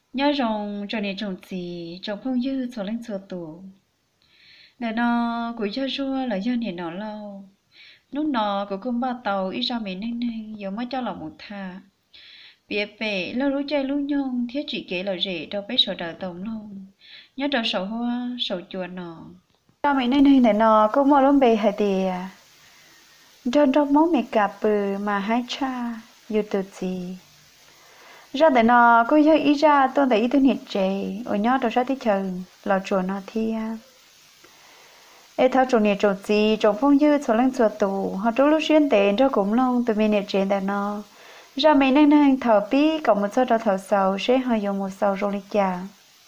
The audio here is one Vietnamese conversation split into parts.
nhớ rồng cho nên trồng gì trồng phong dư cho lên cho tù để nó cũng cho rua là do nên nó lâu lúc nó cũng không bao tàu ít ra mình nên giờ mới cho lòng một thà biết về lâu lú chơi lú nhông thiết chỉ kế là rể đâu biết sổ đời tổng luôn nhớ đầu sầu hoa sầu chùa nọ ra mình nên để nó cũng mua lắm bề hay tiền trên trong món mì cà bừ mà hai cha yêu từ gì ra để nó có chơi ý ra tôi thấy tôi nhiệt chế ở nhớ đầu ra thì chờ là chùa nó thì ê thao trồng nhiệt trồng gì trồng phong dư cho lên chùa tù họ trú lúc xuyên tiền cho cũng long tụi mình nhiệt chế để nó ra mình nên thở pi cộng một số đó thở sầu sẽ hơi dùng một sầu rồi đi chả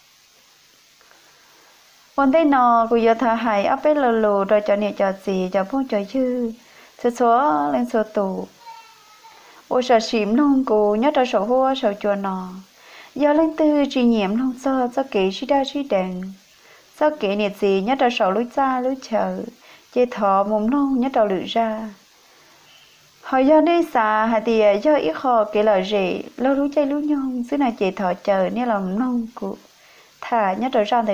vấn đề nó cũng giờ thở hại áp bết lù lù rồi cho nhiệt cho gì cho phong cho dư số lên chùa tù ôi sợ xỉm luôn cô nhớ ra sổ hoa sổ chùa nọ giờ lên tư chỉ nhiễm luôn cho kỹ chỉ đa chỉ đèn sao kỹ nhiệt gì nhớ ra sổ lối xa lối chờ chế thọ mồm luôn nhớ đầu lử ra hồi giờ đi xa hay thì do ít khó kỹ lời gì lâu lối chơi lối nhông xứ này chế thọ chờ như lòng nông của thà nhớ ra ra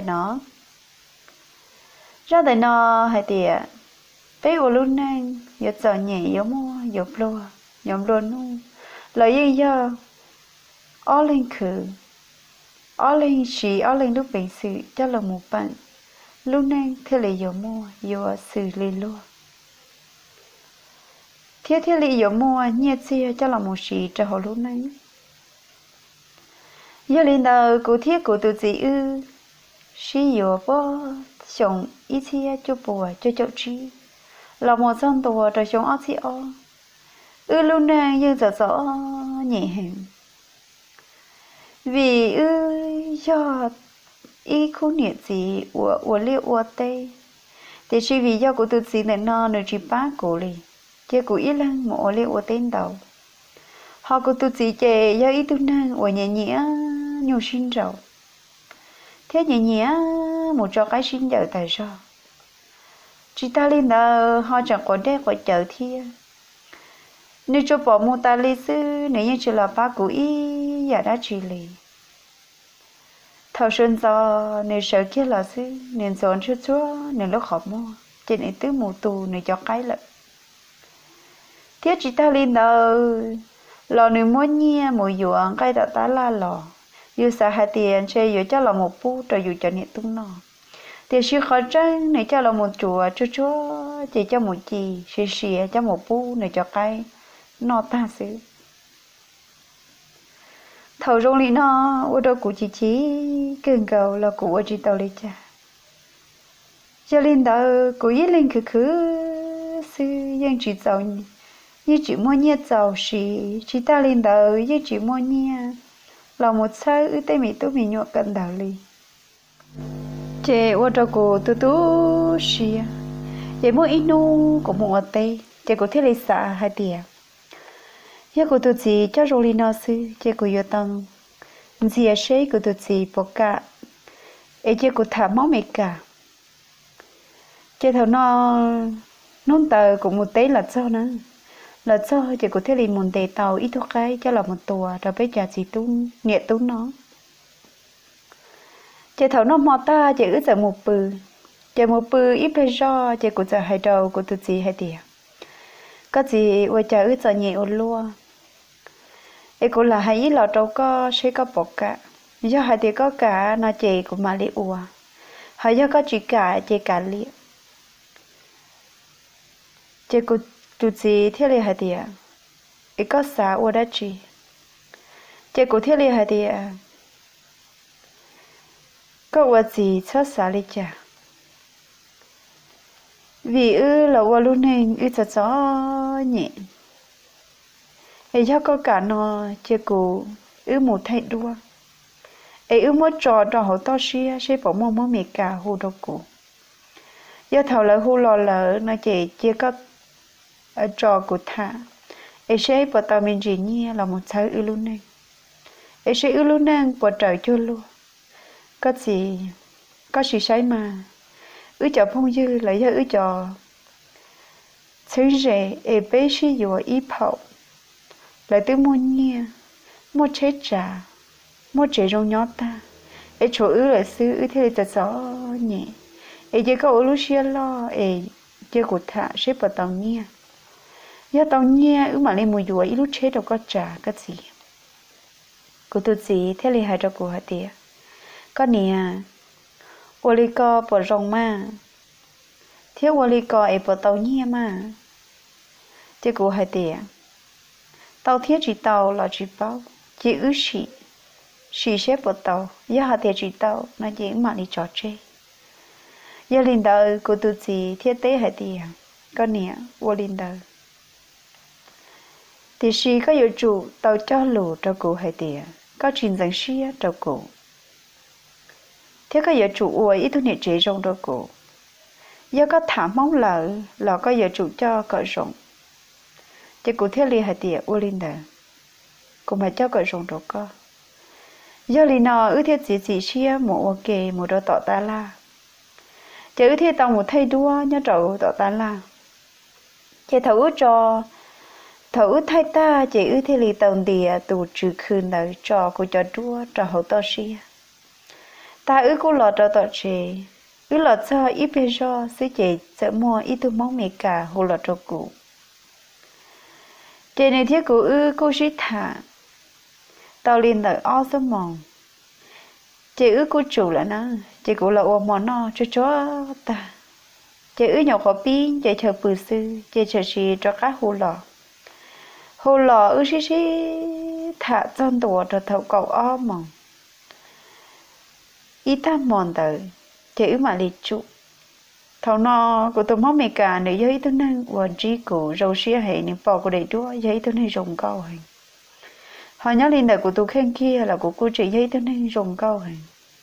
tại nó hay thì bé của luôn nên giờ chờ nhẹ giờ mua giờ lúa nhóm luôn luôn lời gì giờ ở lên khử ở lên chỉ ở lên lúc bệnh sự cho là một bạn lúc này thế là giờ mua giờ xử lý luôn thế là giờ mua nhiệt xe cho là một sĩ cho họ lúc này giờ lên đầu cụ thiết cụ tự gì ư sĩ giờ bó sống ít xe cho bùa cho chậu trí là một dân tùa rồi sống ở xe lúc này giờ rõ nhẹ hẹn vì do ý khu nhiệt gì của liệu của tây thì chỉ vì do của tự gì này nó nơi chỉ bác của li chứ của ý lăng một liệu của tên đầu họ của tự gì chè do ý tu năng của nhẹ nhẹ nhiều sinh rồi thế nhẹ nhẹ một cho cái sinh giờ tại sao chỉ ta lên đó họ chẳng có đẹp của chợ thia nếu cho bỏ một ta lý sư nếu như chỉ là bác của ý giả đã chỉ lì thầu sơn do nếu sợ kia là sư nên dọn chút chúa nên lúc học mua chỉ nên tứ mù tù nên cho cái lợ thiết chỉ ta lên đó lò nếu muốn nhia mùi dọn cái đó ta la lò dù sao hai tiền chơi dù cho là một pu rồi dù cho nhiệt tung nọ tiền sư khó trăng nếu cho là một chùa chúa chúa chỉ cho một chi xì cho một pu nên cho cái nó ta xứ thầu rong lý nó ở đâu cũng chỉ cần cầu là của chỉ tàu lý cha cho nên đó cũng ít lên khứ sư nhưng chỉ giàu như chỉ mua nhẹ giàu chỉ ta lên đó như chỉ mua nhẹ là một sai ư tây mỹ tôi mình nhọ cần đạo lý chế ở đâu cũng tu xì chế mua ít nu cũng mua ở tây chế cũng thiết lý xã hai tiền giờ cô tụi chị cho rồi nó sư giờ cô yêu tăng gì ở đây cô tụi chị bỏ cả ấy giờ cô thả máu mẹ cả giờ thằng nó nôn tờ cũng một tí là cho giờ cô thấy liền một đề tàu ít thuốc cái cho là một tua rồi bây giờ chị tung nhẹ tung nó giờ thằng nó mò ta giờ ứ giờ một bự ít bây giờ giờ cô giờ hai đầu cô tụi chị hai tiền có gì ở chờ ứ giờ nhẹ ôn luôn ấy cũng là hay là trâu có sẽ có bọc cả do hai thì có cả nó chỉ của mà li ua hay do có chỉ cả li chỉ của tụi chị thiết li hai thì ấy có xã ua đã chỉ của thiết li hai thì có ua gì cho xã li chả vì là ua luôn nên cho nhẹ ấy cho có cả nó chỉ của một thay đua ấy một trò hậu to xia bỏ mua mì cà hồ đồ cổ do thầu là hồ lò lỡ nó chỉ có trò của thả ấy sẽ bỏ tao mình chỉ nhia là một trái luôn này ấy sẽ luôn này bỏ trời cho luôn có gì sai mà cho phong dư lấy cho cho thứ rẻ ấy bé sử dụng ít hậu lại tới mua nhia mua chết trà mua chế rong nhót ta ấy chỗ ứ là xứ ứ thế là gió nhẹ ấy chỉ có lúc xưa lo ấy chỉ có thả xếp vào tàu nhia giờ tàu nhia ứ mà lên mùi dùa lúc chế đâu có trả cái gì cô tự gì thế là hai cho cô hả tiệt có nè ô li co bỏ rong mà thiếu ô li co ấy bỏ tàu nhia mà chỉ cô hai tiệt tàu thiết chỉ tàu là chỉ bao chỉ ứ xì xếp vào tàu giờ hai tiệt chỉ tàu nó chỉ mà đi trò chơi giờ linh đời cô tự gì thiết tế hai tiệt có nè ô linh đời thì xì có yêu chủ tàu cho lù cho cô hai tiệt có chuyện rằng xì cho cô thế có giờ chủ uổi ít thu nhập chế rong cho cô giờ có thả mong lợ là có giờ chủ cho cỡ rong chỉ cụ thiết li hai tiệt ô linh đời cô mà cho cỡ rong cho cô giờ li nọ ư thiết gì xia một ok một đôi tọt ta la chỉ ư thiết tao một thay đua nhớ trâu tọt ta la chỉ thấu cho thấu thay ta chỉ ư thiết li tàu địa tụ trừ khư nợ cho cô cho đua cho hậu to xia ta ư cô lọt cho tọt chế ư lọt cho ít bê do xứ chế sợ mua ít tu mong mẹ cả hồ lọt cho cụ chế này thiết cụ ư cô sĩ thả tao liền đợi o sớm mòn chế ư cô chủ là nó chế cụ là ô mòn no cho ta chế ư nhỏ có pin chế chờ bự sư chế chờ gì cho các hồ lò ư xí thả chân tổ cho thầu cầu o mòn ít ta mòn tới chế ư mà lịch trụ thầu no của tôi mong mẹ cả nếu giấy tôi nên quần trí cụ râu xía hệ nếu bỏ của đầy đua giấy tôi nên rồng cao hình họ nhớ linh đời của tôi khen kia là của cô chị giấy tôi nên rồng cao hình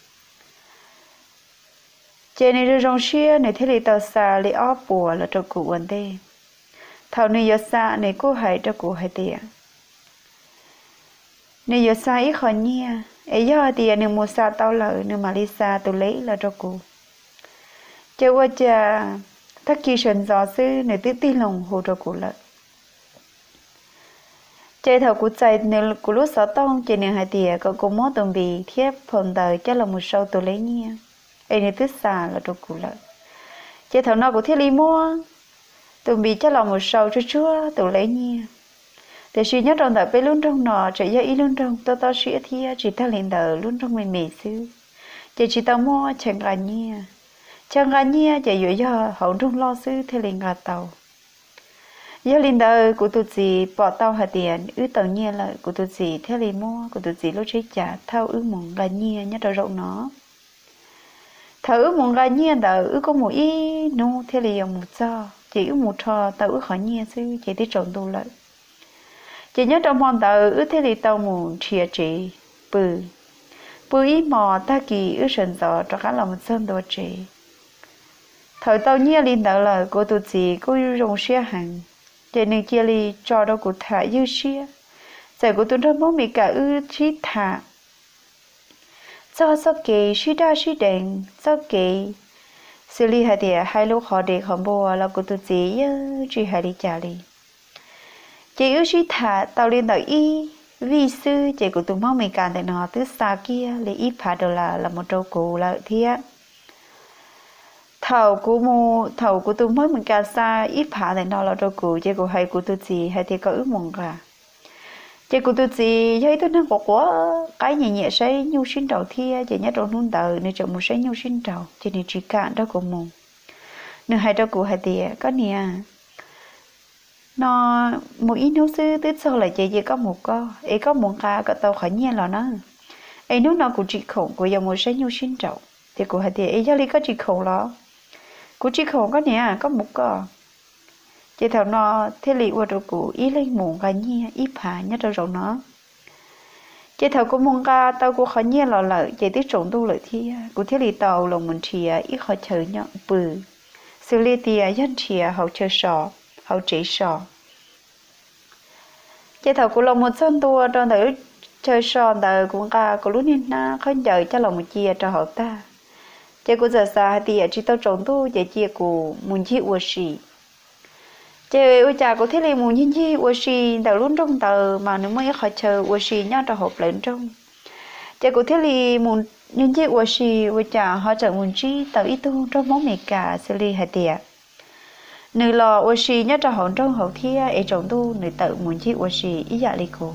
chế này rồng xía này thế thì tao xa lấy ốp bùa là cho cụ vấn đề thầu này giờ xa này cô hãy cho cụ hãy tiền này giờ xa ít khỏi nhia ấy giờ tiền nếu mua xa tao lợi nếu mà đi xa tôi lấy là cho cụ chế qua cha thắc kỳ sân gió sư này tự tin lòng hồ cho cụ lợi chế thầu cụ chạy nếu cụ lúc sáu tông chế nếu hai tiền có cụ mót tầm bì thiếp phần đời chắc là một sâu tôi lấy nhia ấy này tự xa là cho cụ lợi chế thầu nào cụ thiết lý mua tụi bị chắc là một sầu cho chúa tụi lấy nhia để suy nhất trong đời bé luôn trong nọ chạy ra ý luôn trong tao suy thia chỉ ta lên đời luôn trong mình mì xứ chỉ tao mua chẳng gà nhia chạy dưới giờ hậu trong lo xứ theo lên gà tàu giờ lên đời của tụi gì bỏ tàu hạt tiền ứ tàu nhia lại của tụi gì theo lên mua của tụi gì lúc chơi trả thao ứ mỏng gà nhia nhất đầu rộng nó thở ứ mỏng gà nhia đời ứ có một ý nu theo lên một cho chỉ một trò tàu ước khỏi nhia sư chỉ đi trộn đồ lợi chỉ nhớ trong mòn tàu ước thế thì tàu một chia chỉ bự ý mò ta kỳ ước sần gió cho cả lòng sơn đồ chỉ thời tàu nhia lên tàu là cô tụt gì cô dùng xe hàng chỉ nên chia li cho đâu cụ thả dư xe giờ cô tụt rất mong mình cả ước trí thả cho sao kỳ suy đa suy đèn sao kỳ xử lý hai địa hai lúc họ để họ mua là của tụi chị chỉ hai đi trả đi chị ước chỉ thả tàu lên tàu y vì sư chị của tụi mong mình càng để nó từ xa kia lấy ít phá đồ là một trâu cụ lợi thiệt thầu của tụi mong mình càng xa ít phá để nó là trâu cụ chị của hai của tụi chị hai thì có ước mong cả chị của tụi chị thấy tôi năng của cái nhẹ nhẹ say nhu sinh đầu thia chị nhớ trong nôn tờ nên chọn một say nhu sinh đầu chị nên chỉ cạn đó của mùng nên hai đó của hai tía có nè nó một ít nấu sư tới sau là chị chỉ có một ấy có một ca có tàu khỏi nhẹ là nó ấy nước nó cũng chỉ khổng của dòng một say nhu sinh đầu thì của hai tía ấy gia lý có chỉ khổng đó của chỉ khổng có nè có một chị thảo nó thế lì qua đồ cụ ý lên muộn gà nhia ít phá nhất rồi rồi nó chị thảo cũng mong gà tao cũng khó nhia lò lợi chị tiếp trộn tu lợi thi của thế lì tàu lòng mình chìa ít khó chờ nhọn bự xử lý tìa dân chìa hậu chờ sọ hậu chế sọ chị thảo cũng lòng một sân tua trong đời chơi sọ đời cũng gà cũng lúc nên na không chờ cho lòng một chia cho hậu ta chị cũng giờ xa tìa chỉ tao trộn tu chị chia của muốn chịu của sĩ chị ơi cha có thể là muốn như gì ủa xì đầu luôn trong tờ mà nếu mới khỏi chờ ủa xì nhau cho hộp lên trong chỉ cụ thể là muốn nhân chế của chị của cha họ chẳng muốn chi tạo ít tu trong món mì cả xử lý hạt tiệt nữ lò của chị nhất là hòn trong hậu thia ở trong tu nữ tự muốn chi của chị ý dạ lý cô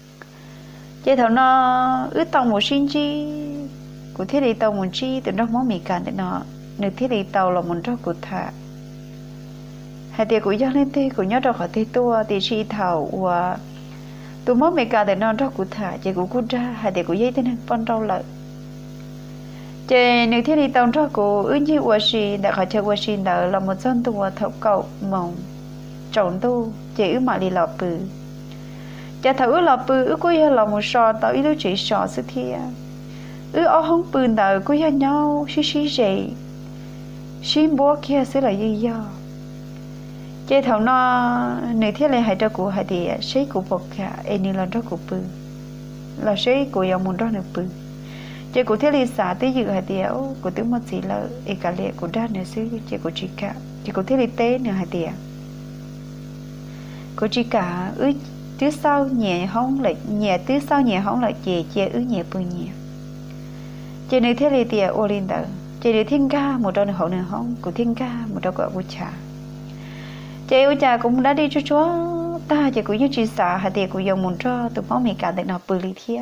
chỉ thằng nó ước tàu một sinh chi cụ thể là tàu muốn chi từ trong món mì cả để nó nữ thiết là tàu là muốn cho cụ thả hạt tiệt của do lên tê của nhớ trong khỏi tê tua thì chị thảo và tụi món mì cả để nó cho cụ thả chỉ của cụ ra hạt tiệt của dây tên con trâu lợi chị nếu thiết đi tàu cho cô ước như của chị đã khỏi chơi của chị đã là một dân tùa thấu cầu mộng trộn tu chị ước mà đi lọp bự chị thấu ước lọp bự ước quý là một sò tao ý lúc chị sò sự thia ước ở không bự đã quý nhau xí chị xin bố kia sẽ là gì do chị thấu nó nếu thiết lại hãy cho cô hãy thì sẽ của bọc cả em như là cho cô bự là sẽ của dòng muốn đó được bự chị cụ thể là xã tới dự hạt điệu của tiếng một gì là ấy cả lệ của đa nữa xứ chị của chị cả chị cụ thể là tế nữa hạt điệu của chị cả ứ thứ sau nhẹ hóng lại nhẹ thứ sau nhẹ hóng lại chị ứ nhẹ bự nhẹ chị này thế là điệu ô linh đờ chị này thiên ca một đôi hậu nửa hóng của thiên ca một đôi gọi của cha chị của cha cũng đã đi cho chúa ta chị cũng như chị xã hạt điệu của dòng muốn cho tụi máu mì cả để nó bự lý thiệt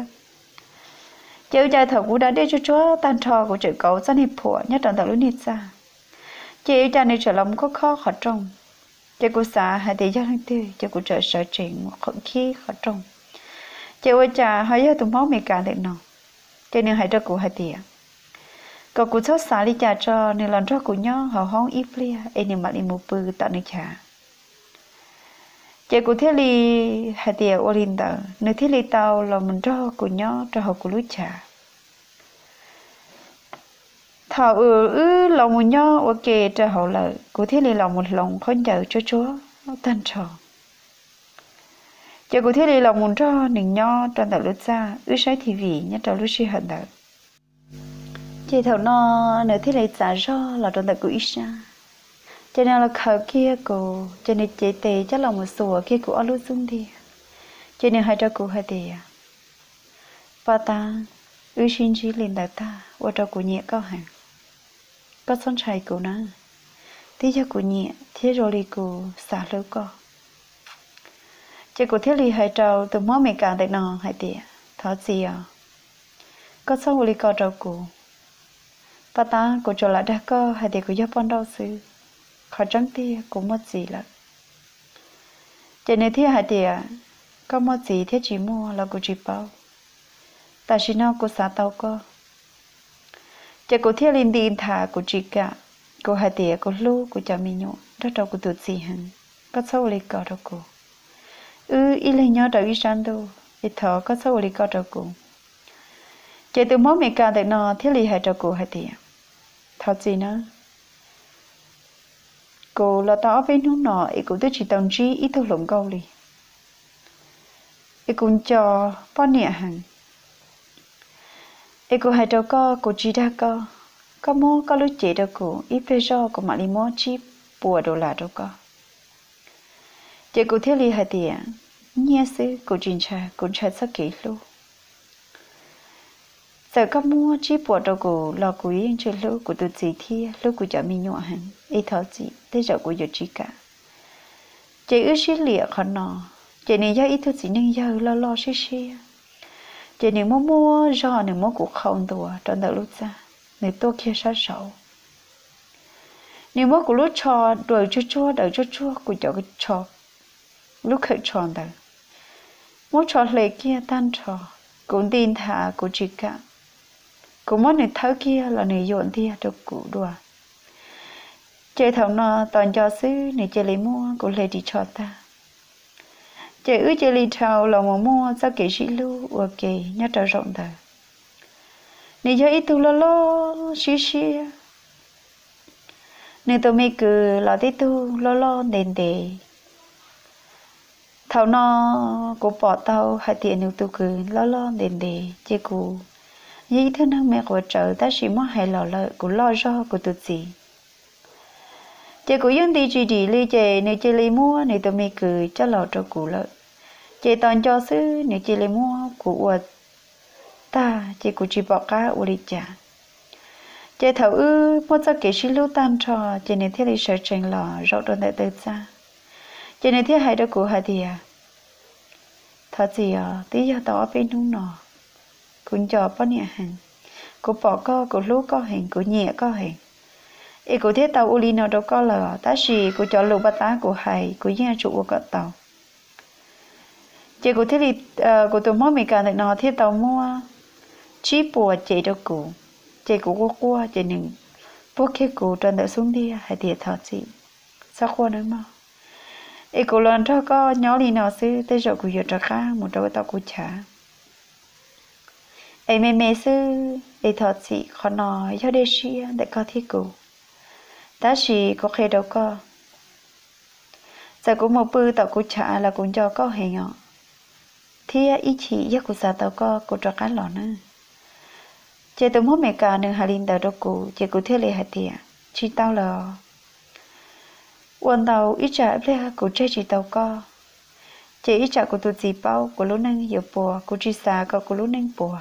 chị trai thầu cũng đã đi cho chúa tan trò của chị cậu dân hiệp phổ nhất trong tàu lúa nít ra chị trai này trở lòng có khó khó trông chị của xã hay thì dân tư chị của trợ sở chuyện một khẩn khí khó trông chị ơi cha hay giờ tụi máu mì cả để nó chị nên hãy cho cụ hai tiền cậu cụ chốt xã đi cha cho nên làm cho cụ nhau họ hóng ít lia em nên mặc đi một bự tạo nên cha chị của thế li hạt tiền ô linh tờ nếu thế li tàu là mình cho của nhau cho họ của lúa trà thảo lòng một nhau ok cho họ lợi của thế li lòng một lòng khôn chờ cho chúa tan trò chị của thế li lòng muốn cho nình nhau trong tàu lúa ra sai thì vì nhất tàu lúa xí hận tờ chị thảo nó nếu thế li trả cho là trong tàu của ít xa cho nên là khởi kia cô cho nên chị tề chắc là một số kia của anh luôn xuống đi cho nên hai cho cô hai tề và ta xin chỉ lên đại ta và cho cô nhẹ cao hàng có son chạy cô na tí cho cô nhẹ thế rồi đi cô xả lưỡi co chị cô thiết li hai trâu từ mỗi mấy càng để nọ hai tề thọ gì à có son đi co trâu cô và ta cô cho lại đã co hai tề cô giúp con đâu xứ khó trắng tia cũng mất gì lắm cho nên thế hạt địa có mất gì thế chỉ mua là cô chỉ bao ta chỉ nói cô xả tàu co cho cô thế linh đi thả cô chỉ cả cô hạt địa cô lu cô cho mình nhọ đó đâu cô tụt gì hẳn có sâu lấy cọ đâu cô ý lấy nhớ đâu ý san đâu ý thở có sâu lấy cọ đâu cô cho từ món mì cà để nó thế li hạt cho cô hạt địa thật gì nữa cô là tao với nó nọ, cô tôi chỉ tao chỉ ít thôi lồng câu đi, cũng cho bao nhiêu hàng, cô hay đâu cô chỉ đã có mua có lúc chế đâu cô, ít phải cho cô mà đi mua chip bùa đồ là đâu chị cô thấy li hay tiền, nhẹ xứ cô chính xác kỹ luôn, giờ có mua chip bùa đâu cô lo cô yên chơi lúc cô tự gì thi lúc cô chọn mình nhọ hàng. Ý thọ gì thế giờ của giờ chỉ cả chị ước xí lịa khó nọ chị này do ý thức gì nên giờ lo xí chị này mua do này mua cuộc không đùa trong đợt lúc ra này tôi kia sát sầu này mua của lúc cho đuổi đợi chua của chỗ cái cho lúc khởi tròn đợi mua cho lệ kia tan trò cũng tin thả của chị cả cũng muốn này tháo kia là này dọn kia được cụ đùa chị thầu nó toàn cho xứ này chị lấy mua của lấy đi cho ta chị chị lấy thầu là mà mua sao kỹ sĩ lưu ok nhớ trở rộng đời này cho ít tu lo xí này tôi mới cứ lo tí tu lo đền đề thầu nó của bỏ tàu hai tiền nếu tôi cứ lo đền đề chị cụ như thế nào mẹ của trợ ta chỉ muốn hay lợi của lo do của tụt gì chị cũng yên đi chỉ đi chị nếu chị lấy mua nếu tôi mới cười cho lọ cho cụ lợi chị toàn cho xứ nếu chị lấy mua của ta chỉ cụ chỉ bỏ cá u đi chả chỉ thầu ư một giờ kể xin lưu tan trò chỉ nên thiết lý sở trình lò rau đồn đại tự ra chỉ nên thiết hai đứa cụ hai thì thật gì tí giờ tao bên nung nọ cũng cho bao nhiêu hàng cụ bỏ co lú co hình cụ nhẹ co hình ý cụ thiết tàu u li nó đâu có lờ ta chỉ cụ cho lù ba tá cụ hai cụ nhẹ trụ của tàu chỉ cụ thiết lý cụ tụi mốt mình cả được nó thiết tàu mua chỉ bùa chỉ đâu cụ chỉ cụ qua chỉ nên bố khi cụ trên đợi xuống đi hay thiệt thật gì sao qua nữa mà ý cụ lần cho có nhỏ đi nó xứ tới rồi cụ giờ cho khác một đôi tàu cụ trả ấy mẹ sư ấy thật gì khó nói cho để xia để có thiết cụ ta chỉ có khi đâu có giờ cũng một bữa tàu cụ trả là cũng cho có hình ạ thì ý chỉ giác cụ sao tàu có cụ cho cá lò nữa chỉ tụi mốt mẹ cả nương hà linh tàu đâu cụ chỉ cụ thiết lệ hạt tiệt chỉ tao là quan tàu ít trả lệ cụ chơi chỉ tàu co chỉ ít trả của tụi gì bao của lũ nâng nhiều bùa của chỉ xa có của lũ nâng bùa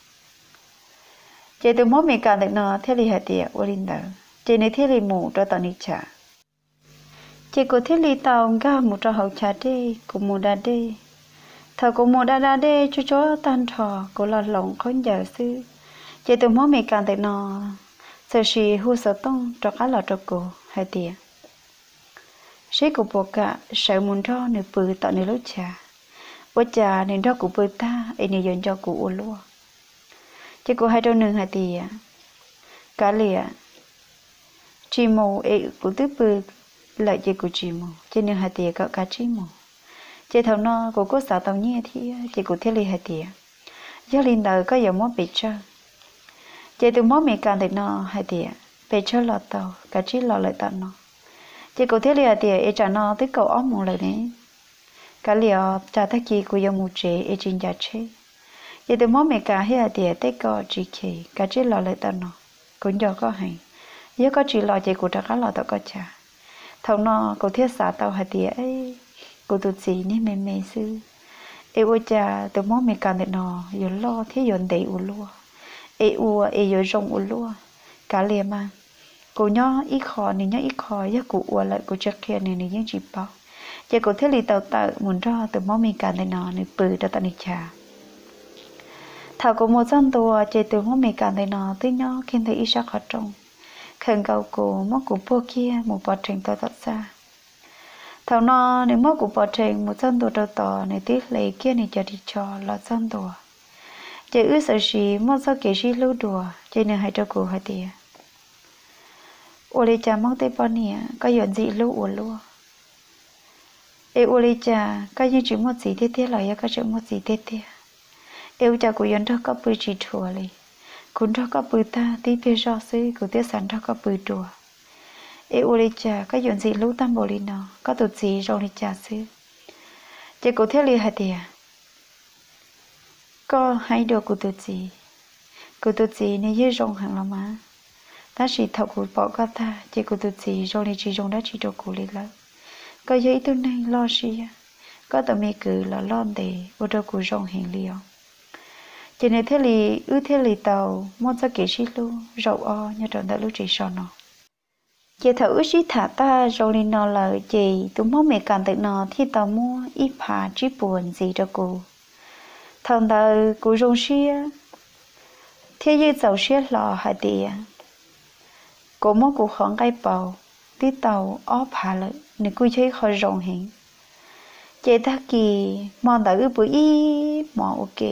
chỉ tụi mốt mẹ cả được nó thiết lệ hạt tiệt quan linh tàu chỉ nên thiết lệ mù cho tao đi trả chỉ cụ thiết lệ tàu ga một trò hậu trả đi cùng một đa đi thợ cùng một đa đi cho tan thò của là lòng con giờ sư chỉ tụi mốt mẹ càng tới nó sợ gì hú sợ tông cho cá lọt cho cô hai tiền sĩ của bộ cả sợ muốn cho nửa bự tạo nửa lúa trà bữa trà nên cho cụ bự ta ấy nên dọn cho cụ uốn lúa chỉ cụ hai đôi nương hai tiền cá lìa chỉ mù ấy cụ tứ bự lại chỉ cụ chỉ mù chỉ nương hai tiền có cá chỉ mù chỉ thầu nó cụ có xả tàu nhẹ thì chỉ cụ thiết lì hai tiền do linh đời có giờ mốt bị chơi chỉ từ mốt mẹ càng thì nó hay tiệt về chơi lọt tàu cả chỉ lọt lại tận nó chỉ có thế là tiệt ấy trả nó tới cầu ốm một lần đấy cả liều trả thắc chi của dân một chế ấy chính giá chế chỉ từ mốt mẹ càng hay là tiệt tới cầu chỉ khi cả chỉ lọt lại tận nó cũng do có hành nếu có chỉ lọt chỉ của trả cá lọt tàu có trả thầu nó có thiết xả tàu hay tiệt ấy của tụt gì nên mẹ sư ấy ôi cha từ mốt mẹ càng thì nó giờ lo thế giờ đầy u luôn ấy giờ rong u lúa cả liền mà cô nhớ ít khó nên nhớ ít khó giá cụ u lại cô chắc kia này những chỉ bao giờ cô thấy lì tàu tàu muốn cho từ món mình cả này nó này bự cho tao này trà thảo cô một dân tua chơi từ món mình cả này nó tới nhớ khi thấy ít sắc khó trông khẩn cầu cô món của bố kia một bọt trình tao tọt ra thảo nó nếu món của bọt trình một dân tua đầu tỏ này tiếc lấy kia này cho đi cho là dân tua chỉ ước sợ gì mất sao kể gì lưu đùa chỉ nên hai cho cô hai tia ô lê cha mong tây bao nhiêu có dọn gì lưu uổng luôn ô lê cha có những chuyện mất gì thế thế lại có chuyện mất gì thế thế cha của dọn cho có bự chỉ thua li cũng cho có bự ta tí bê do sư của tiết sản cho có bự đùa ô lê cha có dọn gì lưu tam bồ li nó có tụt gì rồi lê cha sư chỉ của thế li hai tia có hai đứa của tụi gì nên dễ rong hàng lắm mà ta chỉ thầu của bỏ qua ta chỉ của tụi gì rồi nên chỉ rong đã chỉ đồ của lên lắm có giấy tôi này lo gì có tụi mẹ cứ là lo để vô đồ của rong hàng liều chỉ nên thế li thế li tàu muốn cho kỹ sĩ luôn rau o như tròn đã lúc chỉ so nó chỉ thầu sĩ thả ta rồi nên nó là gì tụi mốt mẹ càng tự nó thì tàu mua ít phá chỉ buồn gì cho cô thằng đời của rong xia thế giới giàu xia lò hai tiền của mỗi cuộc khoảng cái bầu tí tàu óp hạ lại nên cứ chơi khỏi rong hình chị ta kỳ mòn đời bữa y mòn ok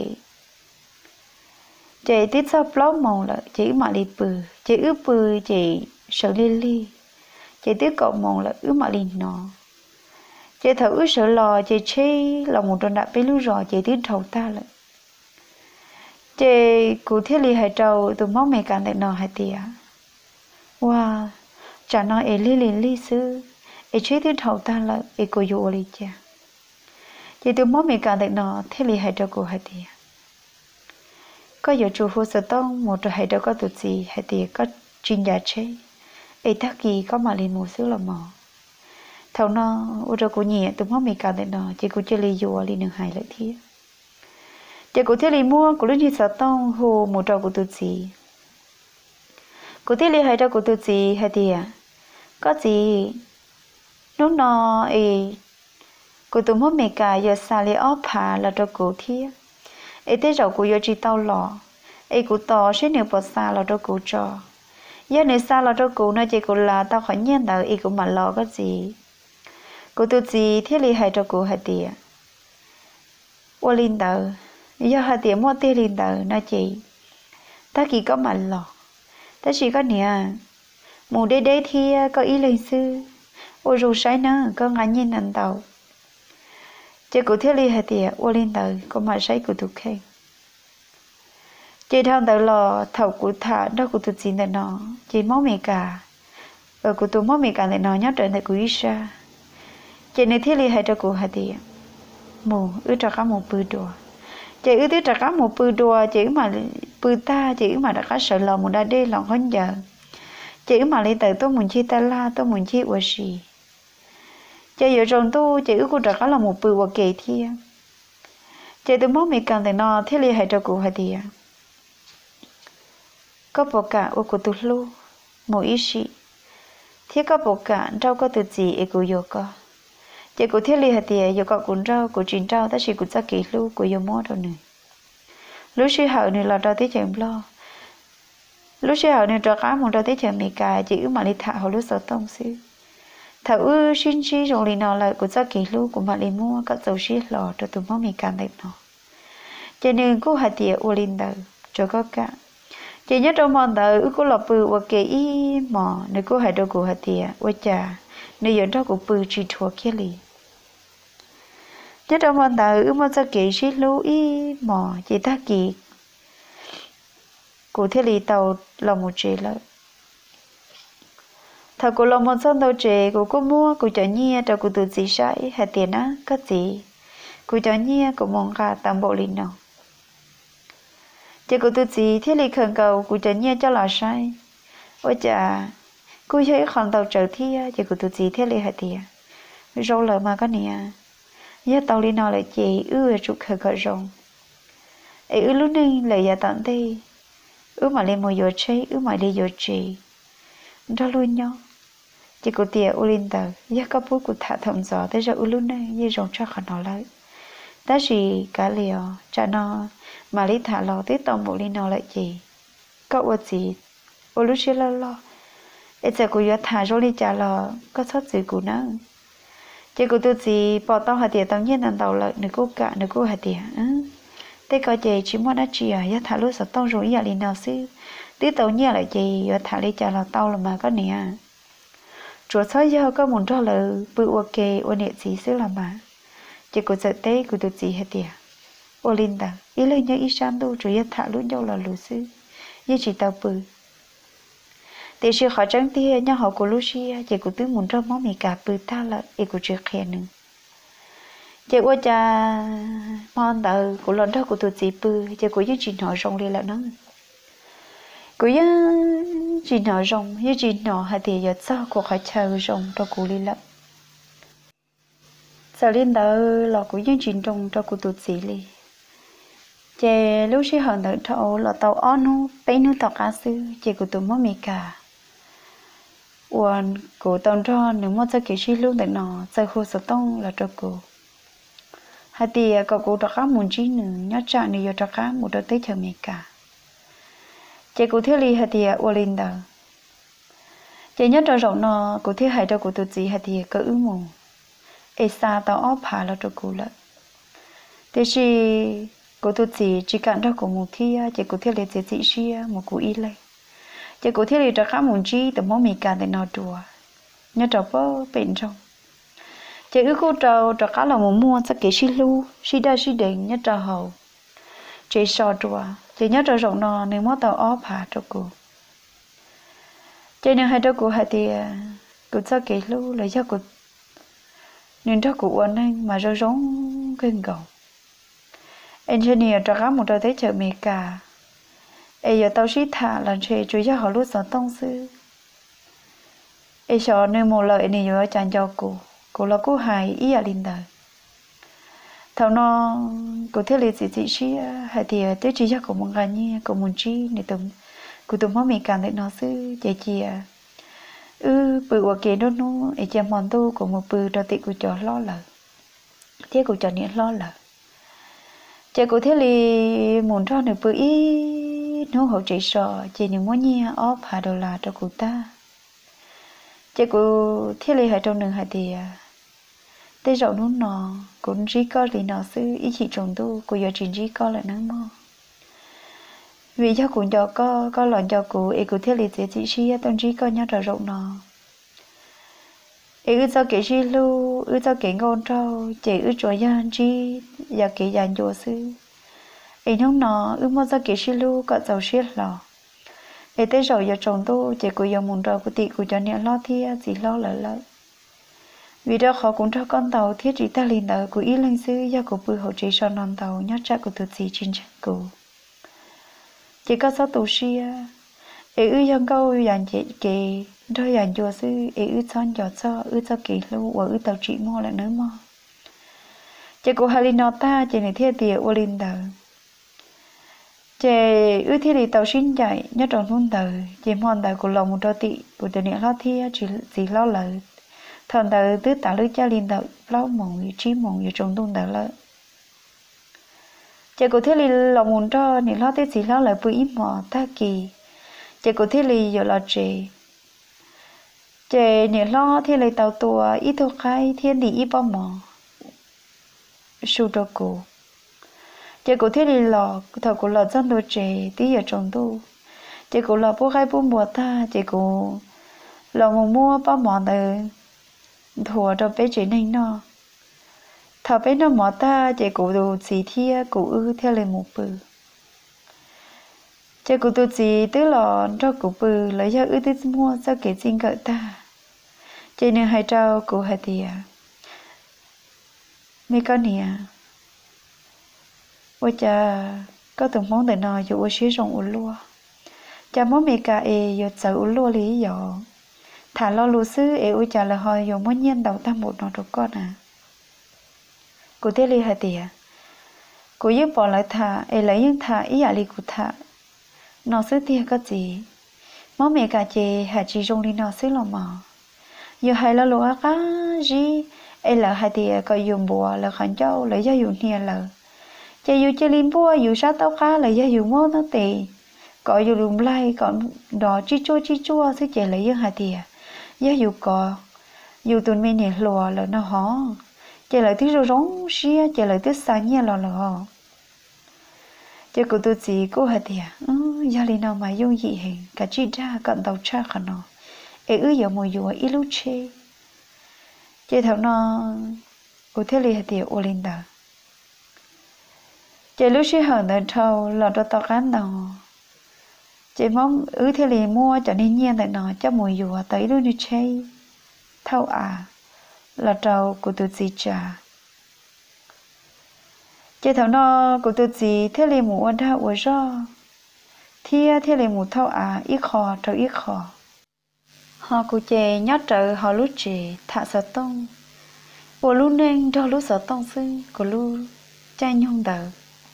chị tí sao blog màu lại chị mà đi bự chị bự chị sợ li chị tí cậu màu lại mà đi nó chị thử sợ lò chị chơi là một tròn đạp bên lúa rồi chị tí thầu ta lại chị cụ thiết li hai trâu từ móc mẹ càng tại nọ hai tía wow chả nói ấy li sư ấy chơi tí thầu ta lại ấy cô dụ li cha chị từ móc mẹ càng tại nọ thiết li hai trâu của hai tía có giờ chủ phụ sở tông một trò hai trâu có tụt gì hai tía có chuyên gia chơi ấy thắc kỳ có mà lên một xíu là mỏ thầu nó ô tô của nhẹ tụi móc mẹ càng tại nọ chị cũng chơi li dụ li nương hai lại thiết chỉ cụ thiết lý mua cụ lúc như sợ tông hồ một trò của tụi gì cụ thiết lý hay trò của tụi gì hay thì có gì lúc nó cụ tụi mất mẹ cả giờ xa lì ốp hà là trò cụ thiết thế rồi cụ giờ chỉ tao lọ cụ to sẽ nếu bỏ xa là trò cụ cho giờ nếu xa là trò cụ nó chỉ cụ là tao khỏi nhiên tao cụ mà lo có gì cụ tụi gì thiết lý hay trò cụ hay thì ô linh tao giờ hai tiếng mua tiền linh tờ nó chỉ ta chỉ có mặt lọ ta chỉ có nè mù đây thì có ý lời sư ô dù sai nữa có ngắn nhìn ăn tàu chỉ cụ thiết li hai tiếng ô linh tờ có mặt sai cụ thuộc khen chỉ thằng tờ lò thầu cụ thả đó cụ thuộc gì nó chỉ máu mì cả ở cụ thuộc máu mì cả này nó nhớ trở thành cụ ý sa chỉ nên thiết li hai cho cụ hai tiếng mù ư cho cả một bữa đùa chị ư tiếc cả một bữa đùa chị mà bữa ta chị mà đã có sợ lòng một đa đê lòng hơn giờ chị mà lấy từ tôi muốn chi ta la tôi muốn chi của gì chị giờ trong tôi chị cũng đã có là một bữa của kỳ thi chị tôi mong mình cần thì nó thiết li hay cho cụ hay thì có bộ cả của tôi lu một ý gì thiết có bộ cả rau có từ gì của yo có chị cụ thiết li hạt tiền giờ có cuốn rau của chín rau ta chỉ cụ ra kỹ lu của yo mót đâu này lúc xưa hậu này là rau tí chèm lo lúc xưa hậu này rau cá một rau tí chèm mì cà chỉ mà đi thả hồi lúc sợ tông xíu thảo ư xin chi rồi li nào lại của ra kỹ lu của mà đi mua các dầu xí lò cho tụi món mì cà này nó cho nên cô hạt tiền u linh đầu cho có cả chị nhớ trong món đầu cô lọp bự và kỹ mò nếu cô hạt đâu của hạt tiền ôi chà nếu giờ đó của bự chỉ thua kia li nhớ trong món đầu mà ra kỹ xí lu ý mò chị ta kỹ cụ thể li tàu là một chế lợi thật của lòng một son tàu chế của cô mua của cho nhia cho của tụi gì sai hay tiền á có gì của cho nhia của mong cả tạm bộ linh nào chỉ của tụi gì thế li khẩn cầu của cho nhia cho là sai ôi chà cô thấy khoản tàu trở thi chỉ của tụi gì thế li hay tiền rau lợ mà có nè nhớ tàu linh nào lại chị chụp khởi khởi rong lúc này lại giờ tận đây mà lên một giờ chơi mà đi giờ chơi đó luôn nhau chỉ có tiền ulin tờ giá cấp bút của thả thầm gió tới giờ lúc này như rong cho khả nó lại ta chỉ cả liều cho nó mà đi thả lò tới tàu bộ linh nào lại chị có vật gì lúc xưa lo giờ của giờ thả rồi đi trả lò có sót gì của nó chỉ của tôi gì bỏ tao hạt tiền tao nhiên làm tàu lợi nữa cô hạt tiền thế coi chị chỉ muốn đã chỉ giờ thả lúc sợ tao rồi giờ đi nào xí tí tàu nhiên lại chị giờ thả đi trả lò tao là mà có nè chỗ sáu giờ có muốn cho là bự ok ôn nhẹ gì xíu làm mà chỉ của sợ tê của tôi gì hạt tiền ô linh ta ý lên nhớ ý san tu rồi giờ thả lúc nhau là lù xí như chỉ tao bự thì sự khó tránh tia nhau họ của Lucia chỉ của tôi muốn cho món mì cà bự ta là ý của chuyện khen nữa chị qua cha món tờ của lần đó của tôi chỉ bự chị của những chuyện họ rong đi là nó của những chuyện họ rong những chuyện họ hay thì giờ sao của họ chờ rong cho cô đi lắm sau lên tờ là của những chuyện rong cho cô tôi chỉ đi chị lúc xưa họ tờ thầu là tàu onu bé nu tàu cá sư chị của tôi món mì cà uốn cổ tàu cho nếu mà cho cái gì luôn để nó chơi hồ sơ tông là cho cô hai thì cô cho cá muốn chi nữa nhớ chọn này cho cá một đợt tết chờ mẹ cả chị cô thiếu li hai thì uốn lên đầu chị nhớ cho rộng nó cô thiếu hai cho cô tụt gì hai thì có ứ mù xa tao ốp hà là cho cô lại thế thì cô tụt gì chỉ cần cho cô một thi chị cô thiếu li chị gì một cô ít lại chị cô thiếu li cho cá muốn chi từ món mì cả để nó đùa nhớ cho bố bệnh trong chị cô trâu cho cá là một mua sẽ kể xí lu xí đa xí đỉnh nhớ cho hậu chị sò đùa chị nhớ cho rộng nó nếu mà tao ốp hà cho cô chị nếu hai cho cô hai thì cô sẽ kể lu là do cô nên cho cô uốn anh mà rau rống kinh gầu engineer cho cá một đôi tới chợ mì cả giờ tao xí thả là chị chủ yếu họ lúc sợ tông sư sợ nên một lời này vừa chẳng cho cô là cô hài ý ở linh đời thầu nó cụ thể là gì xí hay thì tới chỉ cho của một người như của một chi này của tụi mình càng thấy nó sư chạy chia bự ở kia đó nó ấy chỉ mòn tu của một bự đầu tiên của cho lo lợ thế của cho niệm lo lợ chạy cụ thể là muốn cho được bự ít nó hỗ trợ sợ chỉ những món nhia óp hà đồ là cho cụ ta chạy cụ thế là hai trong nương hai thì tới rồi nó cũng chỉ có thì nó sư ý chỉ trồng tu của giờ chỉ có là nắng mơ vì cho cũng cho có lần cho cụ ấy cụ thiết liệt chỉ chi tôn chỉ có nhớ rồi rộng nó ấy cho cái chi lu cho cái ngon trâu chỉ cho gian chi và cái gian cho sư ấy không nó mua cho cái chi lu có giàu xiết lò ấy tới rồi giờ trồng tu chỉ cụ giờ muốn rồi cụ tị cụ cho nhẹ lo thi chỉ lo lợi vì đó họ cũng cho con tàu thiết chỉ ta liền đời của ý linh sư do của bự hậu trí cho non tàu nhớ chắc của tự gì trên chân cụ chỉ có sáu tù xia ấy dân câu dàn chị kì đôi dàn chùa sư ấy son cho kỳ lưu và tàu trị mua lại nữa mà chỉ của Halino ta chỉ này thiết tiệt của linh đời chỉ thiết thì tàu xin chạy nhớ tròn luôn đời chỉ mòn đời của lòng một đôi tị của tự niệm lo thi chỉ lo lời thần đời tứ tạo lưới cha linh đời lâu mộng trí mộng trong tung đời lợi chỉ có thể là lòng muốn cho nên lo tới gì lo lại bự ít mỏ ta kỳ chỉ có thể là giờ là chỉ nên lo thì lại tàu tua ít thôi khai thiên địa ít bao mỏ sưu đồ cổ chỉ có thể là lò thầu của lò dân đồ trẻ tí giờ trong tu chỉ có lò bố khai bố mùa ta chỉ có lò mua bao mỏ đời thua cho bé chuyện này nó thọ bé nó mỏ ta chỉ cụ đồ gì thia cụ theo lời một bự chỉ cụ đồ gì tức là cho cụ bự lấy cho tức mua cho cái gì cỡ ta chỉ nên hai trao cụ hai tia mấy con nè ôi cha có từng món để nói dù ôi xí rồng ủa lúa cha món mẹ cả dù sợ ủa lúa lý do thả lo lúa sư ôi cha là hồi dù món nhiên đầu ta một nó được con à cụ thể là hai tia cụ giúp bỏ lại thả lấy những thả ý à li cụ thả nó sư tia có gì món mẹ cả chị hạt chị rong đi nó sư lòng mò giờ hai là lúa cá gì là hai tia có dùng bùa là khẩn châu lấy cho dùng nia là chị dùng chơi lim bùa dùng sát tóc cá lấy cho dùng món nó tì có dùng lùm lai còn đỏ chi chua sư chị lấy cho hai tia giờ dùng cò dùng tuần mình nhẹ lùa là nó hó chị lại thứ rong xia chị lại thứ sáng nhẹ lò chị của tôi chỉ cô hạt tia giờ đi nào mà dùng gì hình cả chị ra cận tàu cha khả nó giờ mùi dùa ít lúc chê chị thảo nó của thế li hạt tia ô linh đờ chị lúc xí hờn đời trâu lọt cho tao cán đầu chị mong thế li mua cho nên nhiên tại nó cho mùi dùa tới lúc như chê thâu là trâu của tôi chỉ trả chị thảo nó của tôi chỉ thế li mù ăn đau ở do thế li mù thâu ít khó trâu ít khó họ cụ chè nhát trợ họ lú chè thả sợ tông của lú nên cho lú sợ tông sư của lú cha nhung đờ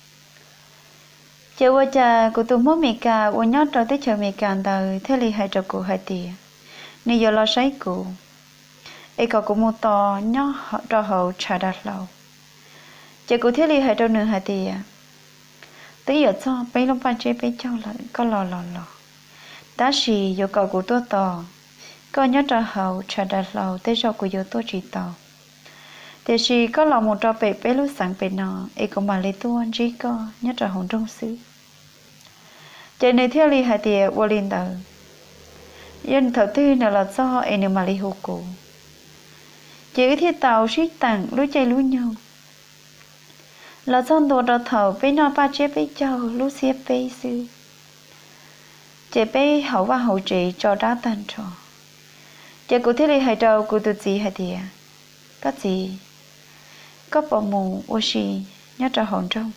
chè qua cha của tụi mốt mẹ cả của nhát trợ tới chờ mẹ cả đờ thế li hai trợ của hai tìa nên giờ lo sấy cụ có của một to nhát cho hậu trả đặt lâu chè của thế li hai trợ nửa hai tìa tới giờ cho bé lông pan chế bé cho lại có lò ta chỉ giờ cầu của tôi to có nhớ trò hậu trả đặt lầu tới cho của yếu tố chỉ tàu thì chỉ có lòng một trò bé lúc sáng bé nọ cũng mà lấy tuôn chỉ có nhớ trò hồng trong xứ trên này theo li hai tiề vô linh tờ dân thợ tư nào là do nếu mà lấy hồ cổ chỉ thiết tàu xít tặng lúc chạy lúc nhau là do đồ đào thầu bé nọ ba chế bé châu lúc xếp bé sư chế bé hậu và hậu trị cho đá tan trò chị cụ thể là hai trâu cụ tự gì hay thì có gì có bộ mù oxy nhớ trò hồn trong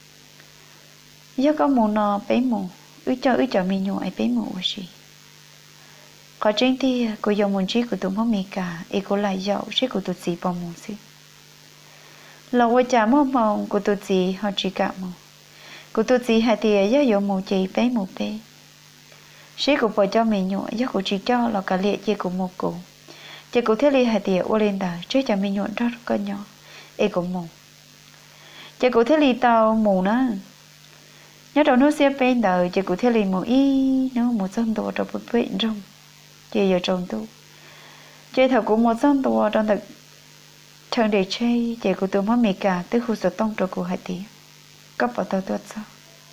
do có mù nọ bé mù ứ cho mình nhủ ai bé mù oxy có trên thì cụ dùng một chiếc của tụi mắm mì cả cô lại dạo chiếc của tụi gì bộ mù xí lâu qua chả mong mong của tôi gì họ chỉ cả mong của tôi gì hai tia giá dụ một chị bé một bé sĩ của vợ cho mình nhọ giá của chị cho là cả liệt chị của một cụ chị của thế li hai tia ô lên đời chứ cho mình nhọ rất có nhỏ e của mù chị của thế li tao mù nữa nhớ đầu nó sẽ bên đời chị của thế li một ý nó một dân đồ trong một bệnh rong chị giờ trồng tu chị thầu của một dân đồ trong thực thường để chơi chị của tôi mất mì cả từ khu sở tông cho của hai tia cấp vào tao tuột sao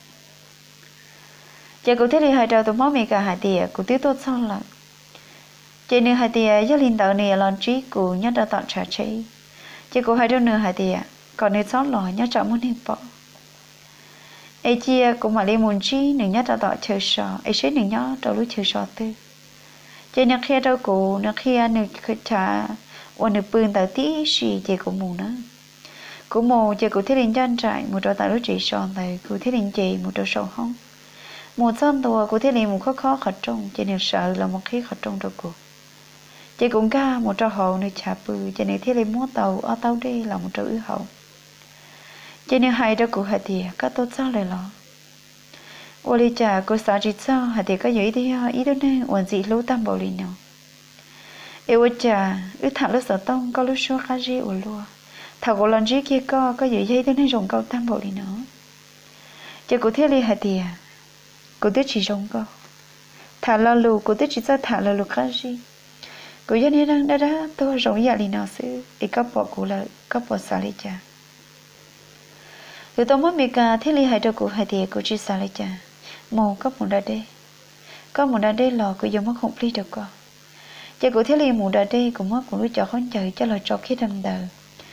chị của thế li hai trâu tôi mất mì cả hai tia của tôi tuột sao lại chị nữ hai tia do linh đạo này làm trí của nhất đã tạo trả chơi chị của hai trâu nữ hai tia còn nữ xót lò nhất chọn muốn hiệp bỏ ấy chia cũng mà lên muốn trí nữ nhất đã tạo chơi sò ấy sẽ nữ nhớ trâu lúc chơi sò tư chị nữ kia trâu của nữ kia nữ trả và nữ bươn tạo tí gì chị của mù nữa của mù chị của thế linh chân trại một trâu tạo lúc chị sò tại của thế linh chị một trâu sầu hông một dân tùa của thế linh một khó khó khởi trong chị nữ sợ là một khi khởi trong trâu của chị cũng ca một trâu hậu nữ trả bự chị nữ thế linh mua tàu ở tàu đi là một trâu ư hậu chị nữ hai trâu của hai tia có tốt sao lại lo ô li trả của xã chị sao hai tia có giữ ý đó nè uẩn dị lũ tam bảo lì nào yêu trả ư thẳng lúc sở tông có lúc số khá dễ ổn lùa thảo của lần kia có giữ dây đó nè rồng câu tam bảo lì nữa chị của thế linh hai tia cô biết chỉ giống cô thả là lù cô biết chỉ ra thả là lù cái gì cô cho nên đã tôi giống như là nào xứ để cấp bỏ cô là cấp bỏ xả đi cha từ tôi mới biết cả thế li hai đứa cô hai thì cô chỉ xả đi cha mồ cấp một đợt đây có một đợt đây lò cô dùng mất không đi được cô cha cô thế li một đợt đây cũng mất cũng lúc cho con trời cho là cho khi đâm đầu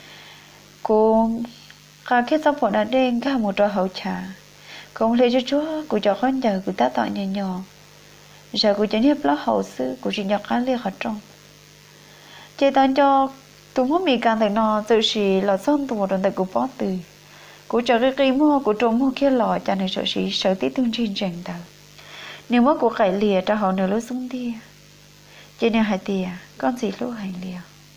cô cả khi xong một đợt đây cả một trò hậu trà cũng lấy cho chúa của cho con giờ của ta tạo nhỏ nhỏ giờ của cho hiệp lá hậu sư của chị nhọc khá liệt ở trong chị ta cho tôi muốn mình càng thấy nó tự sĩ là son tù đồng tại của bó từ của cho cái mua của trộm mua kia lò cho nên sợ sĩ sợ tí tương trên trần tờ nếu mất của cải lìa cho họ nửa lối xuống tia chị nè hai tia con gì lúc hành lìa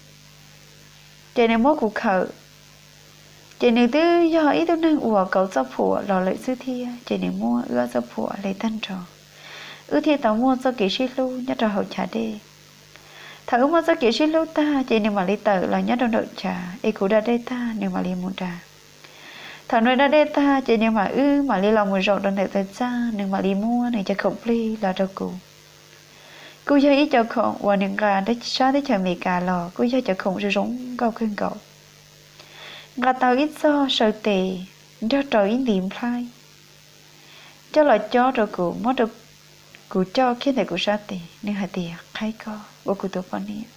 chị nè mất của khởi chị nữ tư do ý tôi năng ủa cậu cho phụ lò lợi sư thi chị nữ mua ưa cho phụ lấy thân trò ưa thi tao mua cho kỹ sĩ lưu nhất trò hậu trả đi thằng mua cho kỹ sĩ lưu ta chị nữ mà lấy tờ là nhất trong đợi trả ấy cũng đã đây ta nếu mà lấy một trà thằng nói đã đây ta chị nữ mà mà lấy lòng một rộng trong đợi tới cha nếu mà lấy mua này cho khổng ly là đâu cô cho ý cho khổng và những gà đấy sao đấy chờ mì cà lò cô cho khổng rồi giống câu khuyên cậu ngà tao ít do sợ tệ cho trời ít điểm phai cho là cho rồi cụ mất được cụ cho khi này cụ sát tệ nên hạt tìa khai co của cụ tổ con đi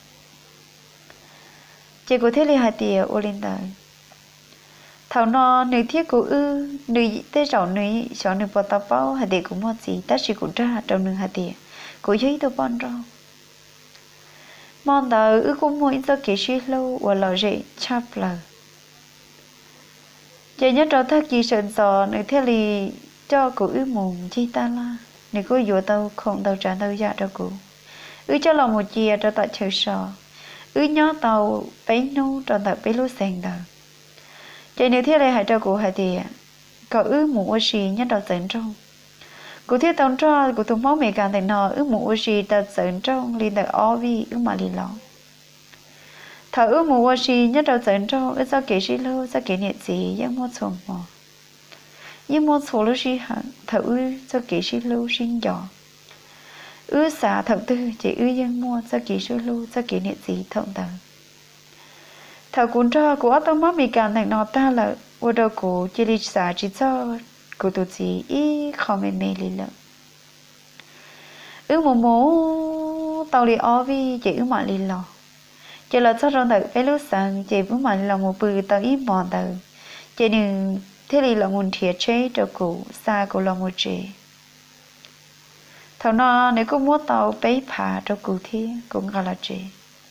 chị cụ thế li hạt tìa ô lên đời thảo nó nữ thiết cụ nữ tê rau nữ cho nữ bò tao bao hạt tìa cũng mất gì ta chỉ cụ ra trong nữ hạt tìa cụ giấy tôi bon rau mong đời cũng muốn cho kỹ sĩ lâu và lò rễ chắp lời chị nhớ trò thác gì sợ giò nữ thế li cho cụ mùng chi ta la nữ cô dùa tao không tao trả tao dạ cho cụ cho lòng một chia cho tại chơi sò nhớ tao bấy nô cho tại bấy lúa sen đời chị nữ thế li hãy cho cụ hãy thì cậu mùng ô xì nhớ tao dẫn trong cụ thiết tao cho cụ thùng máu mẹ càng thành nọ mùng ô xì tao dẫn trong li tao o vi mà li lọ thở mù qua xì nhất đầu dẫn cho sao kể xí lâu sao kể nhiệt gì nhưng mua xuồng mò nhưng mua số lúc xí hẳn thở sao kể xí lâu sinh nhỏ xả thở tư chỉ nhưng mua sao kể xí lâu sao kể nhiệt gì thông tờ thở cuốn cho của tao mất mì càng thành nọ ta là ở đâu của chỉ đi xả chỉ cho của tụi chị ý không mê mê lì lợ mù tao li o vi chỉ mà lì lọ chị là cho rằng tại lúc sáng chị vẫn mà là một bự tao ít mòn tao chị đừng thế thì là một thiệt chế cho cụ xa cụ là một chế thằng nó nếu có muốn tao bấy phá cho cụ thì cũng gọi là chế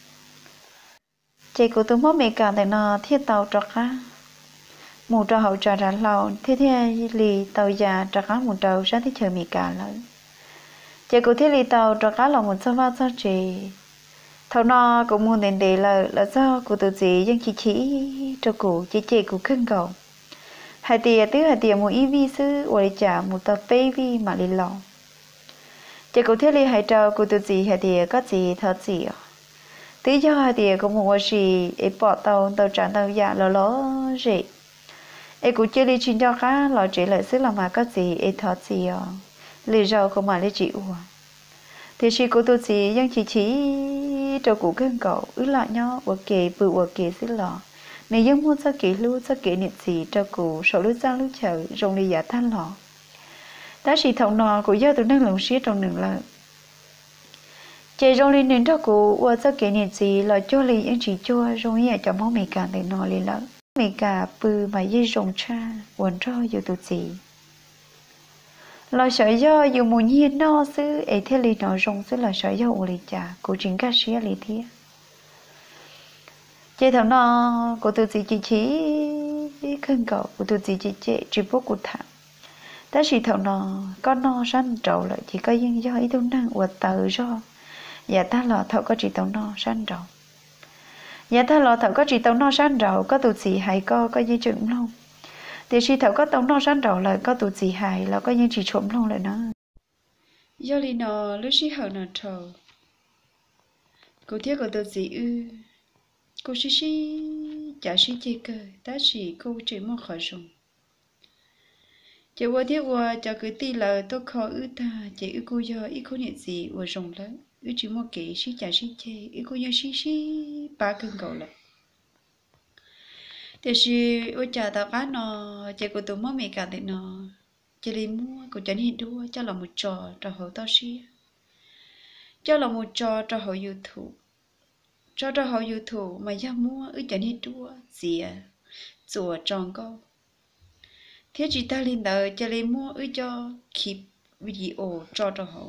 chị cụ tôi muốn mẹ cả tại nó thiết tao cho cá một trò hậu trò ra lâu thế lì tao già cho cá một trò sáng thì chờ mẹ cả lớn chị cụ thế lì tao cho cá là một số ba số chị thầu nó cũng muốn đến để là do của tự gì dân chỉ cho cụ chỉ của khăn cầu hai tiệt một ý vi sư hoặc trả một tờ baby mà đi lòng chỉ cụ thiết li hai trâu của tự gì hai tiệt có gì thật gì à tí cho hai tiệt cũng một gì ấy bỏ tàu trả tàu giả lỡ gì ấy cụ chơi đi chuyên cho cá lò chỉ lại sức làm mà có gì ấy thật gì à lý do không mà lý chịu thì khi cô tôi chỉ dân chỉ cho cụ khen cậu ứ lại nhau ở kề bự ở kề xí lọ nếu dân muốn sao kỹ niệm gì cho cụ sổ lúc sang lúc chờ rong đi giả than lọ đã chỉ thằng nọ của do tôi đang lòng xiết trong nửa là chạy rong đi đến cho cụ ở sao kỹ niệm gì là cho lý dân chỉ cho rong đi cho máu mì cả để nọ lý lắm mì cả bự mà dây rong cha quần cho dù tôi gì là sợ do dù muốn nhiên nó sư ấy thế lý nó rong sư là sợ do uli cha của chính các sĩ lý thế chế thằng nó của tôi chỉ khẩn cầu của tôi chỉ bố của thằng ta chỉ thằng nó con nó sanh trầu lại chỉ có những do ý tôi năng của tự do và ta lọ thầu có chỉ tàu nó sanh trầu và ta lọ thầu có chỉ tàu nó sanh trầu có tôi chỉ hay có như chuyện không thì khi thầu có tàu nó sanh trầu lại có tôi chỉ hay là có như chỉ trộm không lại nó do lý nó lúc khi hở nó trầu cô thiết của tôi chỉ cô xí chả xí chơi cơ ta chỉ cô chỉ một khỏi dùng chỉ qua thiết qua cho cái tì là tôi khó ta chỉ cô do cô nhận gì qua dùng lớn chỉ một cái xí chả xí chơi cô do xí ba cân cầu lại thì xí ở chả ta cá nó chỉ cô tôi mất mẹ cả thì nó chỉ đi mua cô chẳng hiện đua cho là một trò hậu tao xí cho là một trò hậu YouTube cho họ YouTube mà ra mua chẳng hết đua gì à chùa tròn câu thế chỉ ta lên đời cho lên mua cho clip video cho họ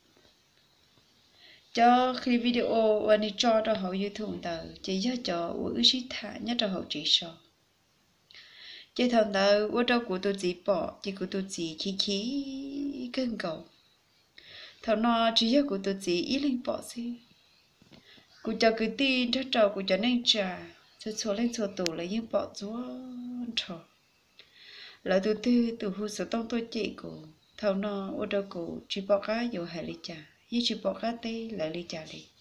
cho clip video và đi cho họ YouTube đời chỉ cho sĩ thả nhất cho họ chỉ sợ chỉ thằng đời ở đâu của tôi chỉ bỏ chỉ của tôi chỉ khí cân cầu thằng nó chỉ của tôi chỉ ý linh bỏ gì cụ cho cái tin cho trâu cụ cho nên trà cho lên cho tủ là những bỏ chúa trò là từ hú số tông tôi chị cụ thầu nó ở đâu cụ chỉ bỏ cá vô hai ly trà với chỉ bỏ cá tê lại ly trà đi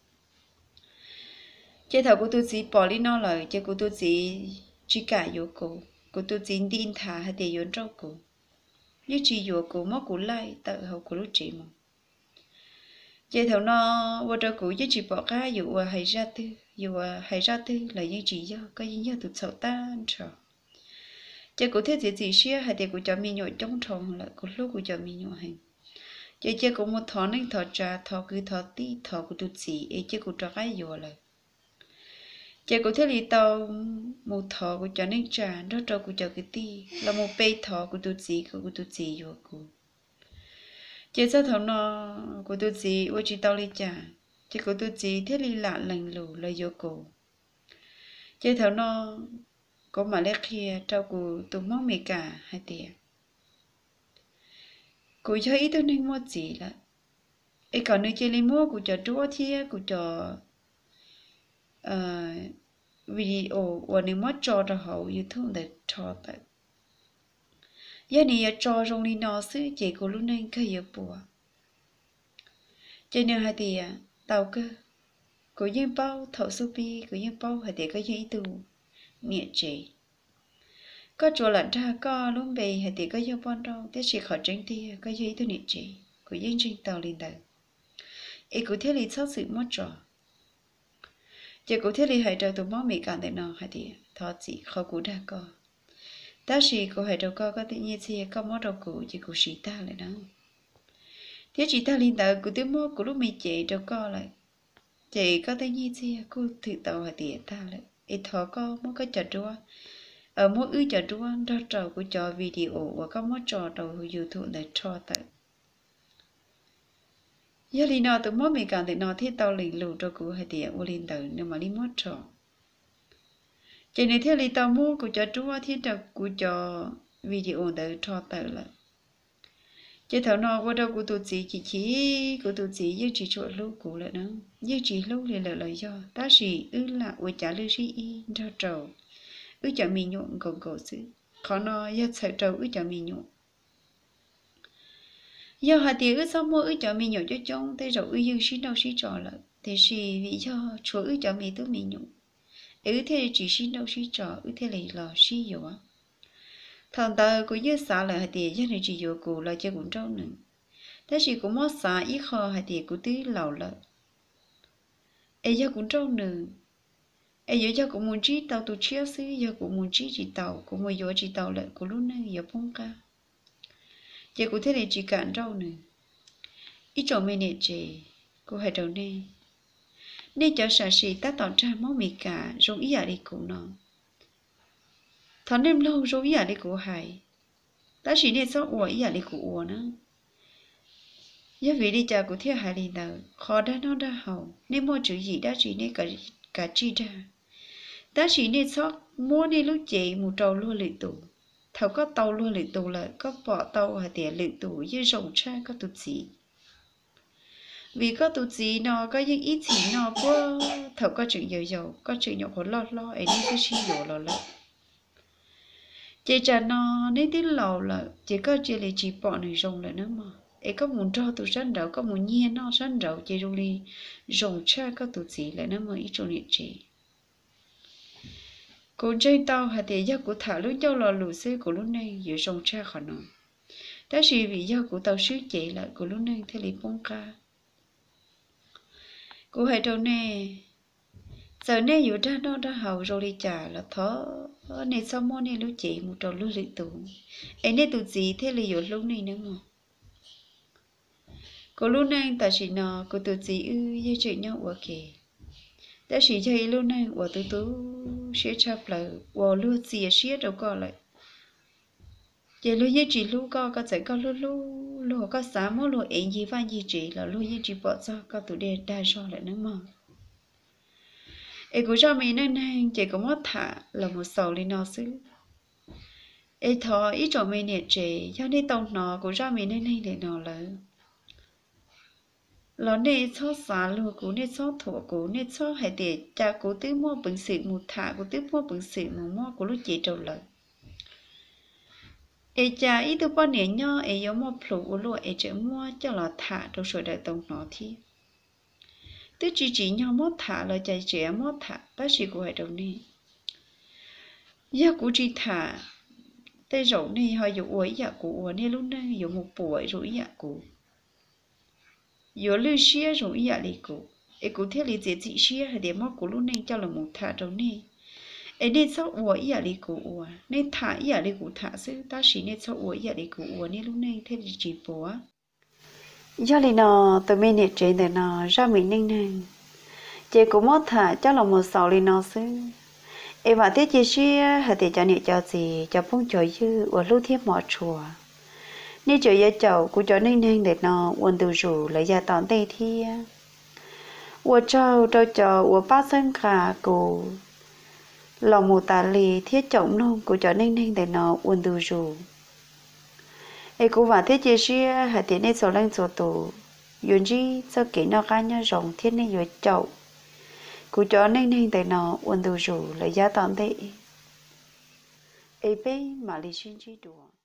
chế thầu của tôi chỉ bỏ ly nó lại chế của tôi chỉ cả vô cụ của tôi chỉ tin thả hay để vô trâu cụ với chỉ vô cụ mất cụ lại tự hậu cụ lúc chị mà chế thầu nó ở đâu cụ với chỉ bỏ cá dù hay ra tư là những chỉ do có những do tụt sầu tan trò chế cụ thiết gì xia hay để cụ cho mình nhồi trong tròn là cụ lúc cụ cho mình nhồi hành chế cụ một thọ nên thọ trà thọ cứ thọ tí thọ cụ tụt gì ấy chế cụ cho cái dù là chế cụ thiết lý tàu một thọ cụ cho nên trà đó cho cụ cho cái tí là một bê thọ cụ tụt gì dù cụ chế sao thằng nó của tôi chỉ ở chỉ tao lấy trả chế của tôi chỉ thiết lý lạ lành lù là vô cổ chế thằng nó có mà lấy kia trao của tôi mong mẹ cả hai tiền của cho ý tôi nên mua gì là ấy còn nơi chơi lấy mua của cho chúa thia của cho video và nếu mất cho họ YouTube để cho tại giờ này cho trong đi nó xứ chỉ của lúc này cái gì bùa cho nên hai thì tàu cơ của những bao thầu supi của những bao hay để có những từ nhẹ chỉ có chỗ lặn ra có lúc bề hay để có những bọn đâu thế chỉ khỏi tránh thì có những từ nhẹ chỉ của những trên tàu lên tàu ấy của thiết lý sau sự mất trò chỉ của thiết lý hay trò tụi món mì càng để nó hay thì thọ chỉ khó cú đa co ta chỉ có hay đâu có tự nhiên thì có món đâu cũ chỉ của sĩ ta lại đó thế chỉ ta linh đạo của tiếng mô của lúc mình chạy đâu có lại chạy có tự nhiên thì cô thử tàu hay tiệt ta lại ít thọ có món cái trò đua ở mỗi trò đua đó trò của trò video và có món trò đầu YouTube để cho tại giờ linh nào tụi món mình càng thì nó thiết tàu linh lù cho cô hay tiệt của linh đạo nhưng mà linh món trò chỉ này theo lý tao mua của cho chúa thiên đạo của cho video để cho tự là chứ thảo nó qua đâu của tụi chị chỉ của tụi chị với chỉ chuột lâu cũ lại nó với chỉ lâu liền là lời do ta chỉ là ở trả lời gì ra trầu chả mình nhộn còn cổ sự khó nó với sợ trầu chả mình nhộn giờ hạt tiền sao mua chả mình nhộn cho trong thế rồi yêu xin đâu xin trò lại thế thì vì do chúa chả mình tôi mình nhộn thế chỉ xin đâu xin trò thế là xin nhiều á thằng ta cũng như xã là hạt tiền cho nên chỉ nhiều cụ là cho cũng trâu nữa thế chỉ cũng mất xã ít kho hạt tiền của tí lầu là giờ cũng trâu nữa giờ cũng muốn chỉ tàu tụi chia xứ giờ cũng muốn chỉ tàu cũng muốn giờ chỉ tàu lại cũng lúc này giờ phong ca giờ cũng thế này chỉ cản trâu nữa ít chỗ mình nè chị cô hay đâu nè nên cho sản sĩ ta tạo ra máu mì cả rồi ý đi cũng nó thằng em lâu rồi ý đi cũng hay ta chỉ nên sao ủa ý đi cũng ủa nữa giờ vì đi chợ của thiên hải liền đầu khó đã nó đã hậu nên mua chữ gì đã chỉ nên cả chi ra ta chỉ nên sót mua nên lúc chị một trâu luôn lệ tủ thầu có tàu luôn lệ tủ lại có bỏ tàu hay tiền lệ tủ với rồng cha có tụt gì vì có tụt gì nó có những ít gì nó có thầu có chuyện dầu có chuyện nhỏ còn lo ấy đi cái chi dầu lo chị cha nó nên tiếng lầu là chỉ có chị lại chỉ bỏ này rồng lại nữa mà ấy có muốn cho tụi sân đầu có muốn nhiên nó sân đầu chị rồi đi rồng cha có tụt gì lại nữa mà ít chỗ này chị cô chơi tao hạt tiền do của thả lúc châu lò lù xưa của lúc này giữa rồng cha khỏi nó đó là vì do của tao sứ chị lại của lúc này theo lý bông ca cô hãy đâu nè giờ nèอยู่ด้านนอกด้านhậu rồi đi trả là thó nè sao mua nè lúc chị một trò lúc lịch tụ ấy nè tụi gì thế làอยู่lúc này nữa mà cô lúc này ta chỉ nó cô tụi gì với chị nhau ở kì ta chỉ chơi lúc này ở tụi sẽ chập lại ở lúc gì sẽ đâu có lại chị lúc với chị lúc có thể có lúc có sáng mỗi lúc ấy gì và gì chị là lúc với chị bỏ cho có tụi đê đa so lại nữa mà ấy cũng cho mình nên chị cũng mất thả là một sầu lên nó xứ ấy thọ ít chỗ mình nè chị cho nên tông nó cũng cho mình nên để nó là nên cho xả luôn cũng nên cho thổ cũng nên cho hay để cha cũng tự mua bằng sự một thả cũng tự mua bằng sự một mua của lúc chị trâu lại ấy cha ít tôi bao nhiêu nhau ấy giống một phụ luôn ấy chỉ mua cho là thả đâu rồi đại tông nó thì tức chỉ nhau mót thả là chạy trẻ mót thả bác sĩ của hệ đồng này giờ cũng chỉ thả tay rổ này họ dùng uống dạ của này lúc này dùng một buổi rồi dạ của dùng lưu xia rồi dạ đi của ấy cũng theo lý giải chị xia hay để mót của lúc này cho là một thả đồng này ấy nên sao uống dạ đi của nên thả dạ đi của thả chứ bác sĩ nên sao uống dạ đi của này lúc này theo lý chỉ bố do lý nó tụi mình nhiệt trên để nó ra mình nên chị cũng mất thả cho là một sầu lý nó xứ em bảo tiết chị xí hãy để cho nhiệt cho gì cho phong trời dư ở lúc thiết mỏ chùa nếu trời gia chậu cũng cho nên để nó uốn từ rủ lấy ra tòn tây thi uốn trâu cho uốn bát sân cả cổ lòng một tà lì thiết trọng nông cũng cho nên để nó uốn từ rủ em cũng bảo tiết chị xí hãy để nên sầu lên sầu tổ yun chi sao kỹ nó cá nhau rộng thiết nên uốn chậu cú chó nên tại nó uốn từ rủ lấy giá tòn tệ ấy bé mà lý xuyên chi đùa